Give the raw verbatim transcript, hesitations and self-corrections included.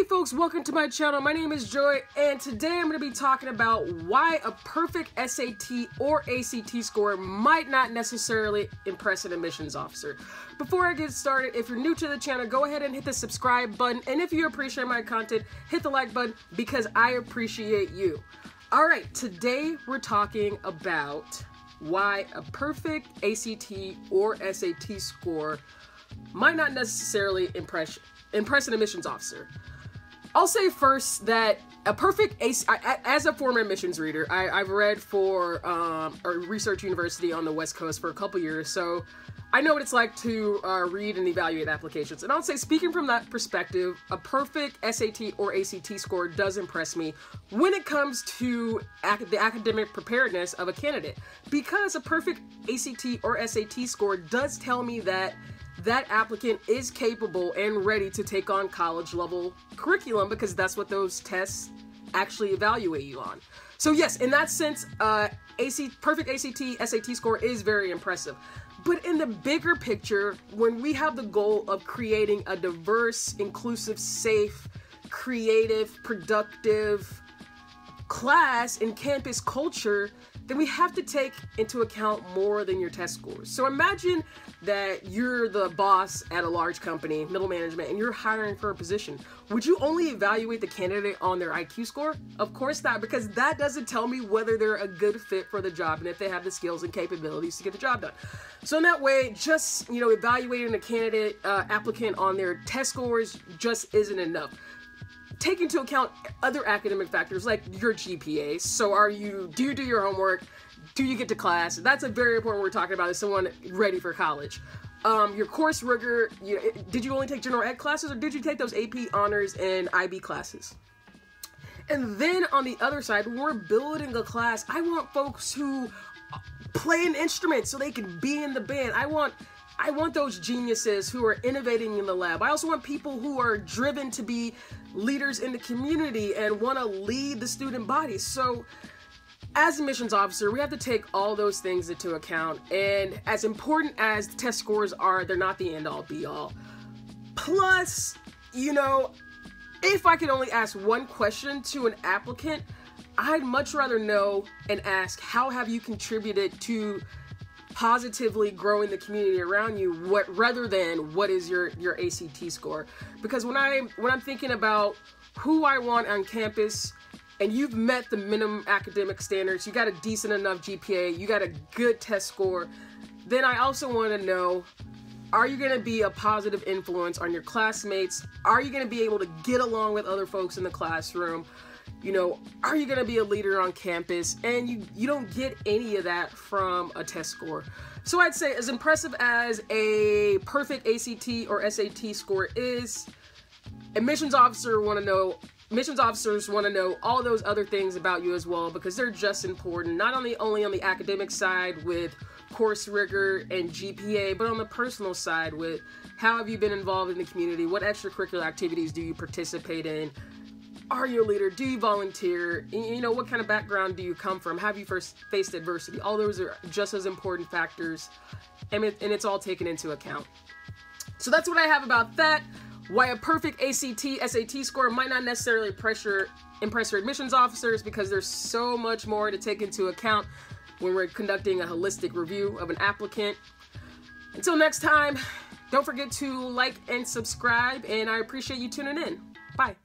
folks, welcome to my channel. My name is Joy, and today I'm going to be talking about why a perfect S A T or A C T score might not necessarily impress an admissions officer. Before I get started, if you're new to the channel, go ahead and hit the subscribe button, and if you appreciate my content, hit the like button because I appreciate you. Alright, today we're talking about why a perfect A C T or S A T score might not necessarily impress, impress an admissions officer. I'll say first that a perfect A C T, as a former admissions reader, I, I've read for um, a research university on the West Coast for a couple years, so I know what it's like to uh, read and evaluate applications. And I'll say, speaking from that perspective, a perfect S A T or A C T score does impress me when it comes to ac the academic preparedness of a candidate, because a perfect A C T or S A T score does tell me that that applicant is capable and ready to take on college level curriculum, because that's what those tests actually evaluate you on. So yes, in that sense, uh, A C perfect A C T, S A T score is very impressive. But in the bigger picture, when we have the goal of creating a diverse, inclusive, safe, creative, productive class and campus culture, then we have to take into account more than your test scores. So imagine that you're the boss at a large company, middle management, and you're hiring for a position. Would you only evaluate the candidate on their I Q score? Of course not, because that doesn't tell me whether they're a good fit for the job and if they have the skills and capabilities to get the job done. So in that way, just, you know, evaluating a candidate, uh, applicant on their test scores just isn't enough. Take into account other academic factors like your G P A. So are you, do you do your homework? Do you get to class? That's a very important we're talking about as someone ready for college. Um, your course rigor, you, did you only take general ed classes, or did you take those A P honors and I B classes? And then on the other side, when we're building a class, I want folks who play an instrument so they can be in the band. I want I want those geniuses who are innovating in the lab. I also want people who are driven to be leaders in the community and want to lead the student body. So as a admissions officer, we have to take all those things into account. And as important as the test scores are, they're not the end all be all. Plus, you know, if I could only ask one question to an applicant, I'd much rather know and ask, how have you contributed to positively growing the community around you, what rather than what is your your A C T score? Because when I when I'm thinking about who I want on campus, and you've met the minimum academic standards, you got a decent enough G P A, you got a good test score, then I also want to know, are you going to be a positive influence on your classmates? Are you going to be able to get along with other folks in the classroom? You know, are you going to be a leader on campus? And you, you don't get any of that from a test score. So I'd say, as impressive as a perfect A C T or S A T score is, admissions officer want to know, admissions officers want to know all those other things about you as well, because they're just important, not only, only on the academic side with course rigor and G P A, but on the personal side with how have you been involved in the community? What extracurricular activities do you participate in? Are you a leader? Do you volunteer? You know, what kind of background do you come from? Have you first faced adversity? All those are just as important factors, and, it, and it's all taken into account. So that's what I have about that. Why a perfect A C T, S A T score might not necessarily pressure, impress your admissions officers, because there's so much more to take into account when we're conducting a holistic review of an applicant. Until next time, don't forget to like and subscribe, and I appreciate you tuning in. Bye.